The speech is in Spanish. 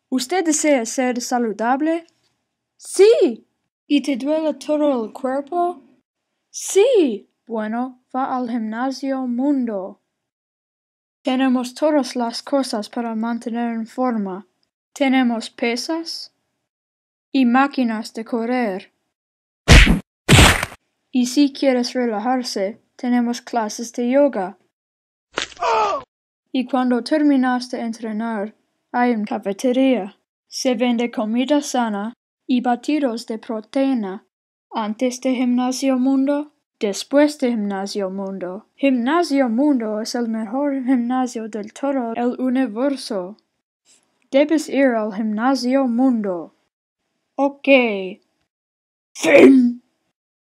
¿Usted desea ser saludable? Sí. ¿Y te duele todo el cuerpo? Sí. Bueno, va al gimnasio Mundo. Tenemos todas las cosas para mantener en forma. Tenemos pesas y máquinas de correr. Y si quieres relajarse, tenemos clases de yoga. Y cuando terminas de entrenar, hay una cafetería. Se vende comida sana y batidos de proteína. Antes de Gimnasio Mundo, después de Gimnasio Mundo. Gimnasio Mundo es el mejor gimnasio del todo el universo. Debes ir al Gimnasio Mundo. Ok. Fin.